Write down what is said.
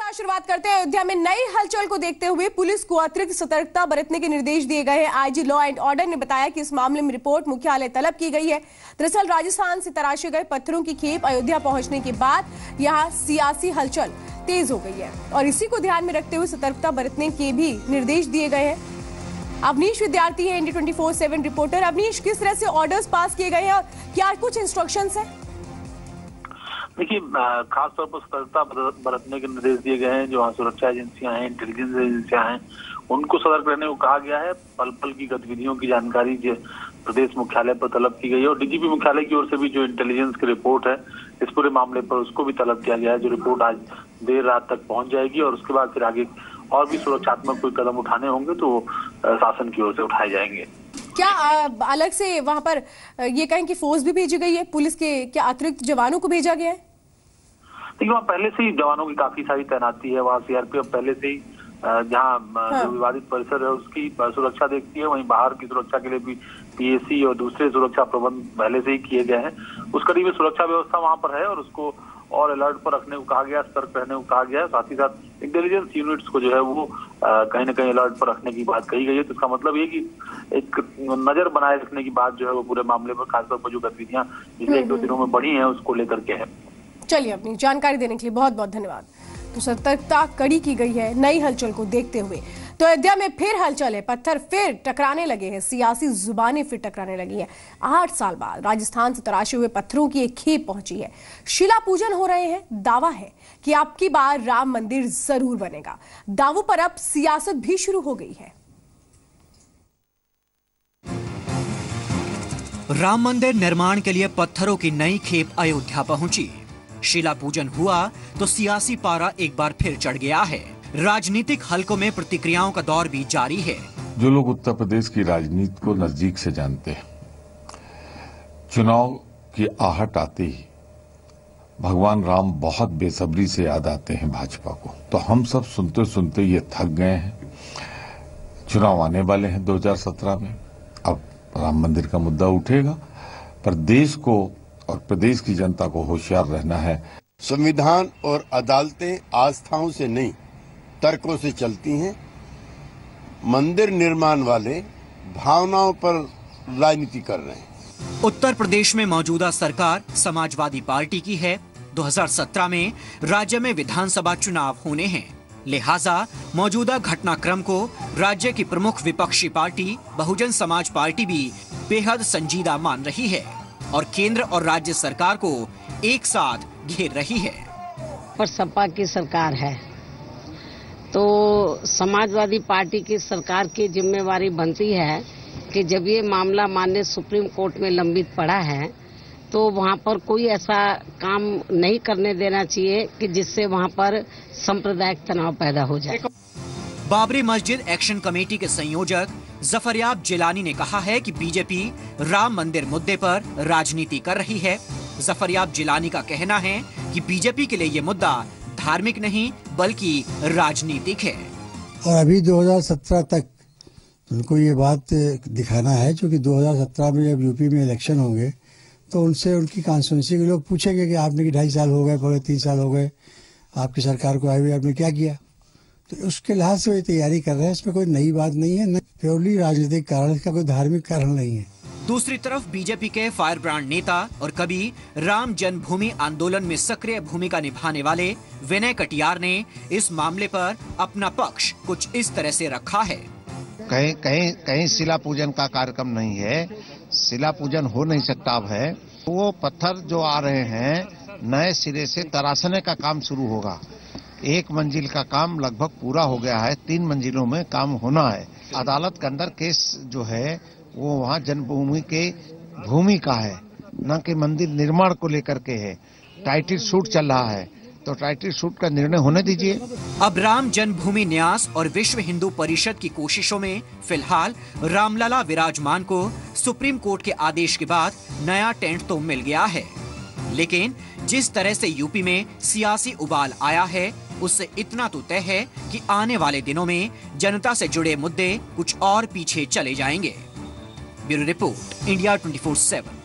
शुरुआत करते हैं। अयोध्या में नई हलचल को देखते हुए पुलिस को अतिरिक्त सतर्कता बरतने के निर्देश दिए गए हैं। आईजी लॉ एंड ऑर्डर ने बताया कि इस मामले में रिपोर्ट मुख्यालय तलब की गई है। दरअसल राजस्थान से तराशे गए पत्थरों की खेप अयोध्या पहुंचने के बाद यहां सियासी हलचल तेज हो गई है और इसी को ध्यान में रखते हुए सतर्कता बरतने के भी निर्देश दिए गए हैं। अवनीश विद्यार्थी है, इंडिया 24/7 रिपोर्टर। अवनीश, किस तरह से ऑर्डर्स पास किए गए हैं और क्या कुछ इंस्ट्रक्शंस हैं? देखिए, खास तौर पर सतर्कता बरतने के निर्देश दिए गए हैं। जो सुरक्षा एजेंसियां हैं, इंटेलिजेंस एजेंसियां हैं, उनको सतर्क रहने को कहा गया है। पल पल की गतिविधियों की जानकारी जो प्रदेश मुख्यालय पर तलब की गई है और डीजीपी मुख्यालय की ओर से भी जो इंटेलिजेंस की रिपोर्ट है इस पूरे मामले पर, उसको भी तलब किया गया है। जो रिपोर्ट आज देर रात तक पहुंच जाएगी और उसके बाद फिर आगे और भी सुरक्षात्मक कोई कदम उठाने होंगे तो शासन की ओर से उठाए जाएंगे। क्या अलग से वहां पर ये कहें कि फोर्स भी भेजी गई है, पुलिस के क्या अतिरिक्त जवानों को भेजा गया है? देखिए, वहाँ पहले से ही जवानों की काफी सारी तैनाती है। वहाँ सीआरपीएफ पहले से ही जहाँ जो विवादित परिसर है उसकी सुरक्षा देखती है। वहीं बाहर की सुरक्षा के लिए भी पीएसी और दूसरे सुरक्षा प्रबंध पहले से ही किए गए हैं। उस कड़ी में सुरक्षा व्यवस्था वहाँ पर है और उसको और अलर्ट पर रखने को कहा गया, सतर्क रहने को कहा गया है। साथ ही साथ इंटेलिजेंस यूनिट्स को जो है वो कहीं न कहीं अलर्ट पर रखने की बात कही गई है। तो इसका मतलब ये कि एक नजर बनाए रखने की बात जो है वो पूरे मामले पर, खासतौर पर जो गतिविधियां पिछले 1-2 दिनों में बढ़ी हैं उसको लेकर के है। चलिए, अपनी जानकारी देने के लिए बहुत बहुत धन्यवाद। तो सतर्कता कड़ी की गई है नई हलचल को देखते हुए। तो अयोध्या में फिर हलचल है, पत्थर फिर टकराने लगे हैं, सियासी जुबानें फिर टकराने लगी हैं। 8 साल बाद राजस्थान से तराशे हुए पत्थरों की एक खेप पहुंची है। शिला पूजन हो रहे हैं। दावा है कि अब की बार राम मंदिर जरूर बनेगा। दावों पर अब सियासत भी शुरू हो गई है। राम मंदिर निर्माण के लिए पत्थरों की नई खेप अयोध्या पहुंची। शिला पूजन हुआ तो सियासी पारा एक बार फिर चढ़ गया है। राजनीतिक हलकों में प्रतिक्रियाओं का दौर भी जारी है। जो लोग उत्तर प्रदेश की राजनीति को नजदीक से जानते हैं, चुनाव की आहट आते ही भगवान राम बहुत बेसब्री से याद आते हैं भाजपा को। तो हम सब सुनते सुनते ये थक गए हैं। चुनाव आने वाले हैं 2017 में। अब राम मंदिर का मुद्दा उठेगा, पर देश को और प्रदेश की जनता को होशियार रहना है। संविधान और अदालतें आस्थाओं से नहीं, तर्कों से चलती हैं। मंदिर निर्माण वाले भावनाओं पर राजनीति कर रहे हैं। उत्तर प्रदेश में मौजूदा सरकार समाजवादी पार्टी की है। 2017 में राज्य में विधानसभा चुनाव होने हैं, लिहाजा मौजूदा घटनाक्रम को राज्य की प्रमुख विपक्षी पार्टी बहुजन समाज पार्टी भी बेहद संजीदा मान रही है और केंद्र और राज्य सरकार को एक साथ घेर रही है। पर सपा की सरकार है तो समाजवादी पार्टी की सरकार की जिम्मेवारी बनती है कि जब ये मामला माननीय सुप्रीम कोर्ट में लंबित पड़ा है तो वहाँ पर कोई ऐसा काम नहीं करने देना चाहिए कि जिससे वहाँ पर सांप्रदायिक तनाव पैदा हो जाए। बाबरी मस्जिद एक्शन कमेटी के संयोजक जफरयाब जिलानी ने कहा है कि बीजेपी राम मंदिर मुद्दे पर राजनीति कर रही है। जफरयाब जिलानी का कहना है कि बीजेपी के लिए ये मुद्दा धार्मिक नहीं बल्कि राजनीतिक है और अभी 2017 तक उनको ये बात दिखाना है, क्योंकि 2017 में जब यूपी में इलेक्शन होंगे तो उनसे उनकी कॉन्स्टिट्यूंसी के लोग पूछेंगे कि आपने कि 2.5 साल हो गए, पूरे 3 साल हो गए आपकी सरकार को आए हुए, आपने क्या किया। तो उसके लिहाज से वो तैयारी कर रहे हैं। इसमें कोई नई बात नहीं है, न प्योरली राजनीतिक कारण, इसका कोई धार्मिक कारण नहीं है। दूसरी तरफ बीजेपी के फायर ब्रांड नेता और कभी राम जन्मभूमि आंदोलन में सक्रिय भूमिका निभाने वाले विनय कटियार ने इस मामले पर अपना पक्ष कुछ इस तरह से रखा है। कहीं शिला पूजन का कार्यक्रम नहीं है, शिला पूजन हो नहीं सकता। अब है वो पत्थर जो आ रहे हैं नए सिरे से तराशने का काम शुरू होगा। 1 मंजिल का काम लगभग पूरा हो गया है, 3 मंजिलों में काम होना है। अदालत के अंदर केस जो है वो वहाँ जन्मभूमि के भूमि का है, न कि मंदिर निर्माण को लेकर के है। टाइटल शूट चल रहा है तो टाइटल शूट का निर्णय होने दीजिए। अब राम जन्मभूमि न्यास और विश्व हिंदू परिषद की कोशिशों में फिलहाल रामलला विराजमान को सुप्रीम कोर्ट के आदेश के बाद नया टेंट तो मिल गया है, लेकिन जिस तरह से यूपी में सियासी उबाल आया है उससे इतना तो तय है कि आने वाले दिनों में जनता से जुड़े मुद्दे कुछ और पीछे चले जाएंगे। Bureau report, India 24/7।